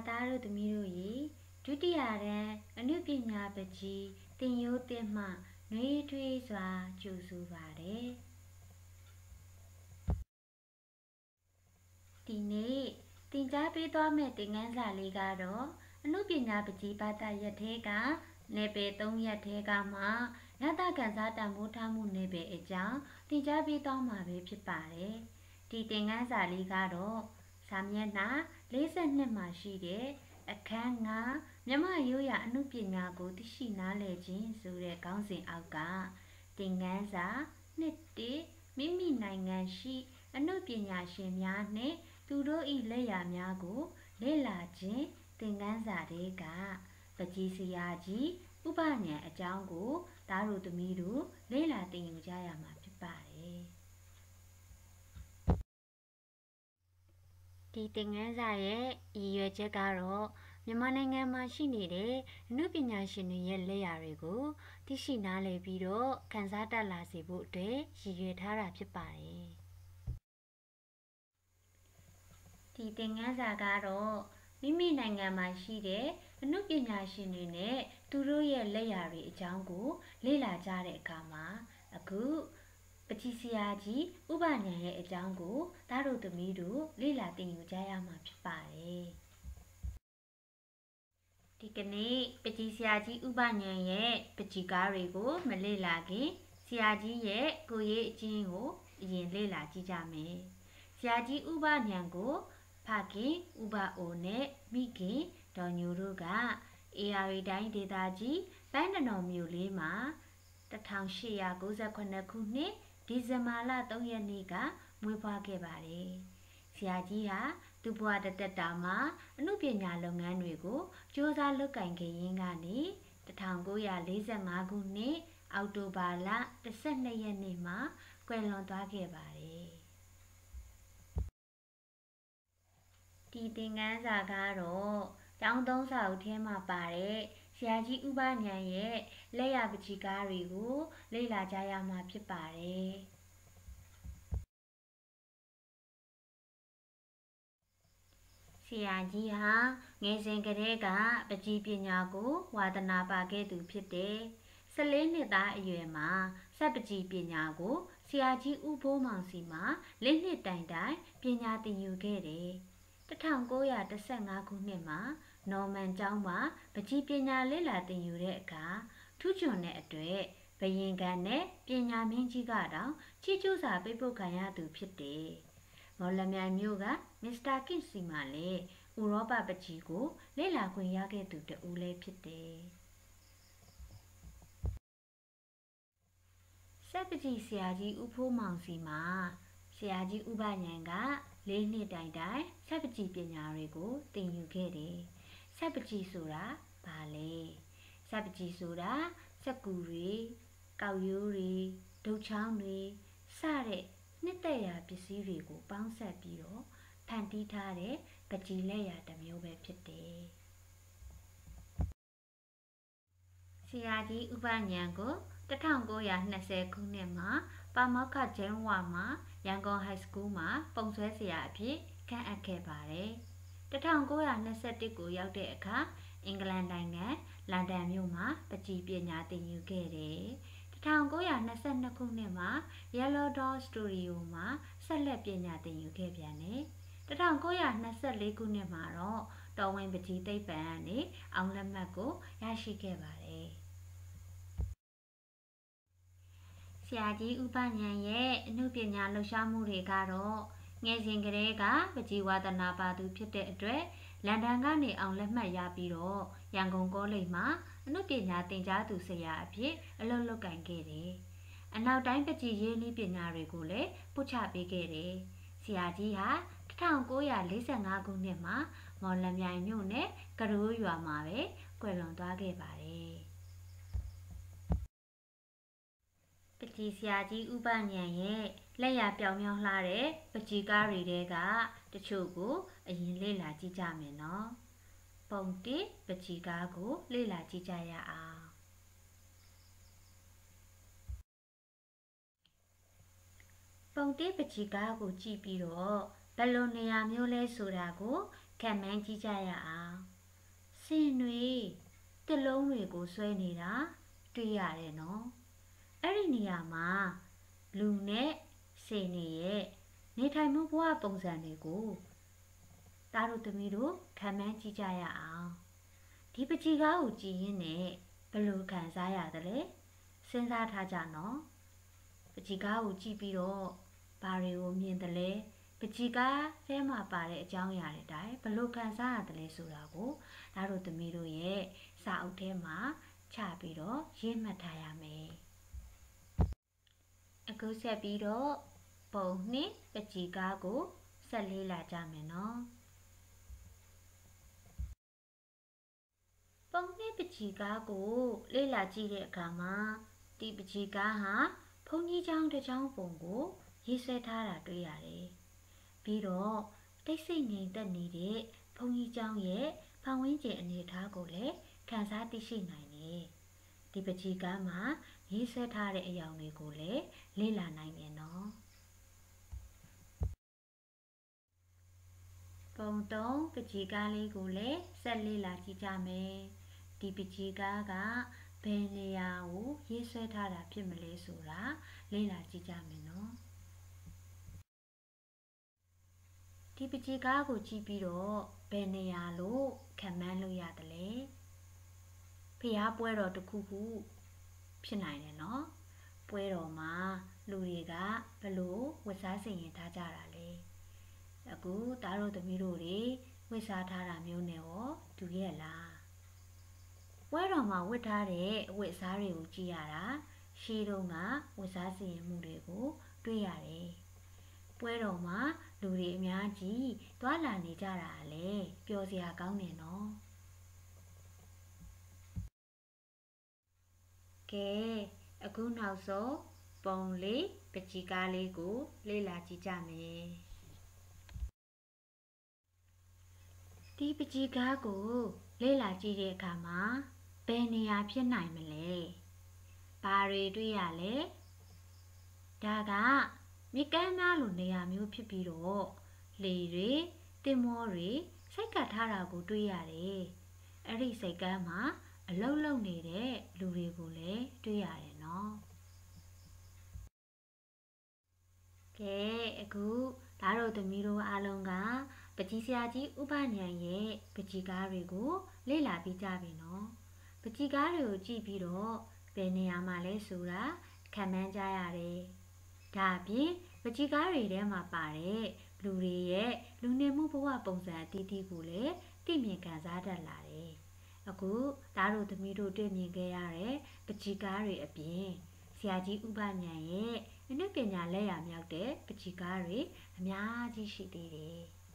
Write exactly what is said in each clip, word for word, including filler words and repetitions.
သားတို့သမီးတို့ရေဒုတိယတန်းအနုပညာပကြီးတင်ရိုးတင်မှနှွေးထွေးစွာကြိုဆိုပါတယ်ဒီနေ့သင်ကြားပေးသွားမယ့်သင်ခန်းစာလေးကတော့အနုပညာပကြီးဘာသာရပ်ထဲကနယ်ပယ်သုံးရပ်ထဲကမှရတကန်စားတန်ဖိုးထားမှုနယ်ပယ်အကြောင်းသင်ကြားပေးသွားမှာပဲဖြစ်ပါတယ်ဒီသင်ခန်းစာလေးကတော့စာမျက်နှာလေးဆယ်နှစ်မှာရှိတဲ့အခန်းငါးမြန်မာရိုးရာအနုပညာကိုသိရှိနားလည်ခြင်းဆိုတဲ့ခေါင်းစဉ်အောက်ကသင်ခန်းစာနှစ်တစ်မိမိနိုင်ငံရှိအနုပညာရှင်များနှင့်သူတို့၏လက်ရာများကိုလေ့လာခြင်းသင်ခန်းစာတွေကပကြီးဆရာကြီးဥပညာအကြောင်းကိုသားတို့သမီးတို့လေ့လာသင်ယူကြရမှာဖြစ်ပါတယ်ဒီသင်ခန်းစာရဲ့ရည်ရွယ်ချက်ကတော့မြန်မာနိုင်ငံမှာရှိနေတဲ့အနုပညာရှင်တွေရဲ့လက်ရာတွေကိုသိရှိနားလည်ပြီးတော့ခန်းစားတတ်လာစေဖို့အတွက်ရည်ရွယ်ထားတာဖြစ်ပါတယ်ဒီသင်ခန်းစာကတော့မိမိနိုင်ငံမှာရှိတဲ့အနုပညာရှင်တွေနဲ့သူတို့ရဲ့လက်ရာတွေအကြောင်းကိုလေ့လာကြတဲ့အခါမှာအခုပကြီးဆရာကြီးဥပညာရဲ့အကြောင်းကိုသားတို့သမီးတို့လေ့လာသင်ယူကြရမှာဖြစ်ပါတယ်ဒီကနေ့ပကြီးဆရာကြီးဥပညာရဲ့ပကြီးကားတွေကိုမလေ့လာခင်ဆရာကြီးရဲ့ကိုယ်ရေးအကျဉ်းကိုအရင်လေ့လာကြည့်ကြမယ်ဆရာကြီးဥပညာကိုဖခင်ဥပအိုနဲ့မိခင်ဒေါ်ညိုတို့ကအေယာရီတိုင်းဒေသကြီးပန်းတနော်မြို့လေးမှာတထောင်ရှစ်ရာကိုးဆယ်ခုနှစ်ခုနှစ်ဒီဇင်ဘာလသုံးရက်နေ့ကမွေးဖွားခဲ့ပါတယ်ဆရာကြီးဟာသူ့ဘဝတသက်တာမှာအမှုပညာလုပ်ငန်းတွေကိုစ조사လုပ်ကိုင်ခဲ့ရင်းကနေတထောင်ကိုးရာလေးဆယ်ငါးခုနှစ်အောက်တိုဘာလတစ်ဆယ့်နှစ်ရက်နေ့မှာကွယ်လွန်သွားခဲ့ပါတယ်ဒီသင်ခန်းစာကတော့ကျောင်းသုံးစာအုပ်ထဲမှာပါတဲ့ဆရာကြီးဥပညာရဲ့လက်ရာပကြီးကားတွေကိုလေ့လာကြရမှာဖြစ်ပါတယ်ဆရာကြီးဟာငယ်စဉ်ကတည်းကပကြီးပညာကိုဝါသနာပါခဲ့သူဖြစ်တယ်ဆယ်လေးနှစ်သားအရွယ်မှာစက်ပကြီးပညာကိုဆရာကြီးဦးဘိုးမောင်စီမှာလေးနှစ်တိုင်တိုင်ပညာသင်ယူခဲ့တယ်တစ်ထောင်ကိုးရာတစ်ဆယ့်ငါးခုနှစ်မှာနော်မန်ကျောင်းမှာပကြီးပညာလေ့လာသင်ယူတဲ့အခါထူးချွန်တဲ့အတွက်ဘယင်ကန်နဲ့ပညာမင်းကြီးကတော့ချီးကျူးစာပေးပို့ခံရသူဖြစ်တယ်။မော်လမြိုင်မြို့ကမစ္စတာကင့်စီမှာလည်းဥရောပပကြီးကိုလေ့လာခွင့်ရခဲ့သူတဦးလည်းဖြစ်တယ်။စက်ပကြီးဆရာကြီးဦးဖိုးမောင်စီမှာဆရာကြီးဥပညာကလေးနှစ်တိုင်တိုင်စက်ပကြီးပညာတွေကိုသင်ယူခဲ့တယ်။စက်ပကြီးဆိုတာဘာလဲ။စက်ပကြီးဆိုတာစက်ကူတွေကောက်ရိုးတွေဒုတ်ချောင်းတွေစတဲ့နှစ်သက်ရာပစ္စည်းတွေကိုပေါင်းစပ်ပြီးတော့ဖန်တီးထားတဲ့ပကြီးလက်ရာတစ်မျိုးပဲဖြစ်တယ်။ဆရာကြီးဥပညာကိုတစ်ထောင်ကိုးရာနှစ်ဆယ်ခုနှစ်မှာပါမောက္ခကျန်းဝါမှာရန်ကုန် High School မှာပုံဆွဲဆရာအဖြစ်ခန့်အပ်ခဲ့ပါတယ်။တစ်ထောင်ကိုးရာနှစ်ဆယ့်တစ်ကိုရောက်တဲ့အခါအင်္ဂလန်နိုင်ငံလန်ဒန်မြို့မှာပကြီးပညာသင်ယူခဲ့တယ်။တစ်ထောင်ကိုးရာနှစ်ဆယ့်နှစ်ခုနှစ်မှာ Yellow Door Studio မှာဆက်လက်ပညာသင်ယူခဲ့ပြန်တယ်။တစ်ထောင်ကိုးရာနှစ်ဆယ့်လေးခုနှစ်မှာတော့တော်ဝင်ပကြီးသိပ္ပံကနေအောင်လက်မှတ်ကိုရရှိခဲ့ပါတယ်။ဆရာကြီးဥပညာရဲ့အမှုပညာလှူရှားမှုတွေကတော့ငယ်စဉ်ကတည်းကပကြီးဝါသနာပါသူဖြစ်တဲ့အတွက်လန်ဒန်ကနေအောင်လက်မှတ်ရပြီးတော့ရန်ကုန်ကောလိပ်မှာအမှုပညာသင်ကြားသူဆရာအဖြစ်အလုပ်လုပ်ကိုင်ခဲ့တယ်။အနောက်တိုင်းပကြီးရေးနည်းပညာတွေကိုလည်းပို့ချပေးခဲ့တယ်။ဆရာကြီးဟာတစ်ထောင်ကိုးရာလေးဆယ်ငါးခုနှစ်မှာမော်လမြိုင်မြို့နယ်ကရိုးရွာမှာပဲကွယ်လွန်သွားခဲ့ပါတယ်။ပကြီးဆရာကြီးဥပညာရဲ့လက်ရာပြောင်မြောင်းလှတဲ့ပကြီးကားတွေတဲကတချို့ကိုအရင်လေ့လာကြည့်ကြမယ်နော်။ပုံတစ်ပကြီးကားကိုလေ့လာကြည့်ကြရအောင်။ပုံတစ်ပကြီးကားကိုကြည့်ပြီးတော့ဘယ်လိုနေရာမျိုးလဲဆိုတာကိုခံမှန်းကြည့်ကြရအောင်စင်တွေတစ်လုံးတွေကိုဆွဲနေတာတွေ့ရတယ်နော်အဲ့ဒီနေရာမှာလူနဲ့စင်တွေရဲ့နေထိုင်မှုဘဝပုံစံတွေကိုတားတို့သမီးတို့ခံမှန်းကြည့်ကြရအောင်ဒီပကြီးကားကိုကြည်ရင်းနဲ့ဘယ်လိုခံစားရသလဲစဉ်းစားထားကြနော်ပကြီးကားကိုကြည့်ပြီးတော့ဘာတွေကိုမြင်တယ်လဲပကြီးကားထဲမှာပါတဲ့အကြောင်းအရာတွေတိုင်းဘယ်လိုခံစားရတယ်လဲဆိုတာကိုဒါတို့သမီးတို့ရဲ့စာအုပ်ထဲမှာချပြီးတော့ရေးမှတ်ထားရမယ်အခုဆက်ပြီးတော့ပုံနှစ်ပကြီးကားကိုဆက်လေးလာကြမယ်နော်ပုံနှစ်ပကြီးကားကိုလေ့လာကြည့်တဲ့အခါမှာဒီပကြီးကားဟာဘုန်းကြီးကျောင်းတစ်ကျောင်းပုံကိုရေးဆွဲထားတာတွေ့ရတယ်ပြီးတော့တိတ်ဆိတ်ငြိမ်သက်နေတဲ့ဘုန်းကြီးကျောင်းရဲ့ပတ်ဝန်းကျင်အနေအထားကိုလည်းခန်းစားသိရှိနိုင်တယ်ဒီပကြီးကားမှာရေးဆွဲထားတဲ့အရာတွေကိုလည်းလေ့လာနိုင်တယ်နော်ပုံတုံးပကြီးကားလေးကိုလည်းဆက်လေ့လာကြည့်ကြမယ်ဒီပကြီးကားကဘယ်နေရာကိုရေးဆွဲထားတာဖြစ်မလဲဆိုတာလေ့လာကြည့်ကြမယ်နော်ဒီပကြီးကားကိုကြည့်ပြီးတော့ဘယ်နေရာလို့ခံမှန်းလို့ရတယ်လဲဖျားပွဲတော်တစ်ခုခုဖြစ်နိုင်တယ်နော်ပွဲတော်မှာလူတွေကဘလို့ဝတ်စားဆင်ရင်ထားကြတာလဲအခုသားတို့သမီးတို့တွေဝတ်စားထားတာမျိုးနဲ့ရောတူရဲ့လားပွဲတော်မှာဝတ်ထားတဲ့အဝတ်အစားတွေကိုကြည့်ရတာရှေးတုန်းကဝတ်စားဆင်ရင်မှုတွေကိုတွေ့ရတယ်ပွဲတော်မှာလူတွေအများကြီးတွာလာနေကြတာလေပျော်စရာကောင်းတယ်နော်ကဲအခုနောက်ဆုံးပုံလေးပကြီးကားလေးကိုလေ့လာကြည့်ကြမယ်ဒီပကြီးကားကိုလေ့လာကြည့်တဲ့အခါမှာဘယ်နေရာဖြစ်နိုင်မလဲဘာတွေတွေ့ရလဲဒါကမြေကမ်းနားလိုနေရာမျိုးဖြစ်ပြီးတော့လေတွေတင်မောတွေစိတ်ကပ်ထားတာကိုတွေ့ရတယ်အဲ့ဒီစိတ်ကမ်းမှာအလုံးလုံးနေတဲ့လူတွေကိုလည်းတွေ့ရတယ်နော်ကဲအခုဒါတို့သမီးတို့အားလုံးကပကြီးဆရာကြီးဥပဉ္ဉံရဲ့ပကြီးကားတွေကိုလေ့လာပြီးကြပြီနော်ပကြီးကားတွေကိုကြည့်ပြီးတော့ဘယ်နေရာမှာလဲဆိုတာခံမှန်းကြရတယ်ဒါအပြင်ပကြီးကားတွေထဲမှာပါတဲ့လူတွေရဲ့လူနေမှုဘဝပုံစံအသီးသီးကိုလည်းသိမြင်ခံစားတတ်လာတယ်အခုဒါတို့သမီးတို့တွေ့မြင်ခဲ့ရတဲ့ပကြီးကားတွေအပြင်ဆရာကြီးဥပဉ္ဉံရဲ့အနုပညာလက်ရာမြောက်တဲ့ပကြီးကားတွေအများကြီးရှိသေးတယ်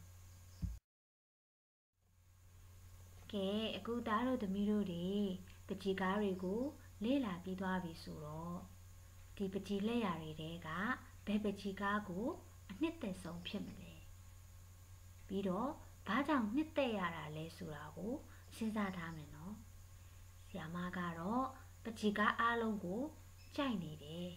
ကဲအခုသားတို့သမီးတို့တွေပကြီးကားတွေကိုလေ့လာပြီးသွားပြီဆိုတော့ဒီပကြီးလက်ရာတွေတဲကဘယ်ပကြီးကားကိုအနှစ်သက်ဆုံးဖြစ်မလဲပြီးတော့ဘာကြောင့်နှစ်သက်ရတာလဲဆိုတာကိုစဉ်းစားထားမယ်နော်ဆရာမကတော့ပကြီးကားအားလုံးကိုကြိုက်နေတယ်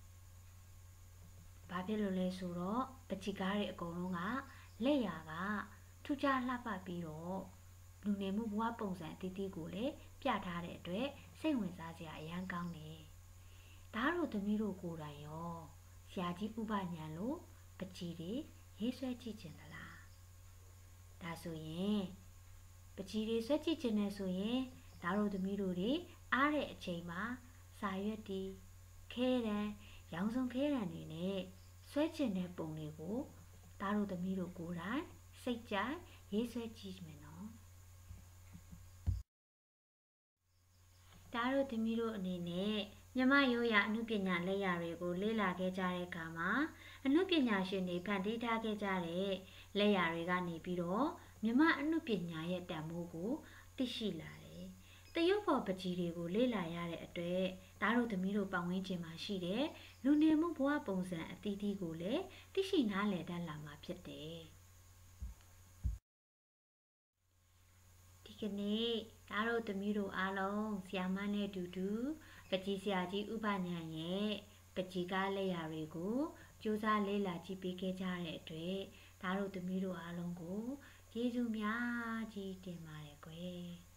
ဘာဖြစ်လို့လဲဆိုတော့ပကြီးကားတွေအကုန်လုံးကလက်ရာကထူးခြားလှပပြီးတော့လူနေမှုဘဝပုံစံအသီးသီးကိုလည်းပြထားတဲ့အတွက်စိတ်ဝင်စားစရာအရန်ကောင်းတယ်ဒါတို့သမီးတို့ကိုယ်တိုင်ရောဆရာကြီးဥပဉ္ဉံလို့ပကြီးတွေရေးဆွဲကြည့်ချင်သလားဒါဆိုရင်ပကြီးတွေဆွဲကြည့်ချင်တယ်ဆိုရင်ဒါတို့သမီးတို့တွေအားတဲ့အချိန်မှာစာရွက်တီခဲတံရောင်စုံခဲတံတွေနဲ့ဆွဲချင်တဲ့ပုံတွေကိုဒါတို့သမီးတို့ကိုယ်တိုင်စိတ်ကြိုက်ရေးဆွဲကြည့်မယ်နော်ဒါတို့သမီးတို့အနေနဲ့မြမရိုးရာအနုပညာလက်ရာတွေကိုလေ့လာခဲ့ကြတဲ့အခါမှာအနုပညာရှင်တွေဖန်တီးထားခဲ့ကြတဲ့လက်ရာတွေကနေပြီးတော့မြမအနုပညာရဲ့တန်ဖိုးကိုသိရှိလာတယ်။တရုတ်ဖော်ပကြီးတွေကိုလေ့လာရတဲ့အတွက်ဒါတို့သမီးတို့ပတ်ဝန်းကျင်မှာရှိတဲ့လူနေမှုဘဝပုံစံအသီးသီးကိုလည်းသိရှိနားလည်တတ်လာမှာဖြစ်တယ်။ဒီကနေ့ဒါတို့သမီးတို့အားလုံးဆရာမနဲ့တူတူပကြီးဆရာကြီးဥပဉ္ဉံရဲ့ပကြီးကားလက်ရာတွေကိုစူးစမ်းလေ့လာကြည့်ပေးခဲ့ကြတဲ့အတွက်ဒါတို့သမီးတို့အားလုံးကိုကျေးဇူးများကြီးတင်ပါတယ်ကွယ်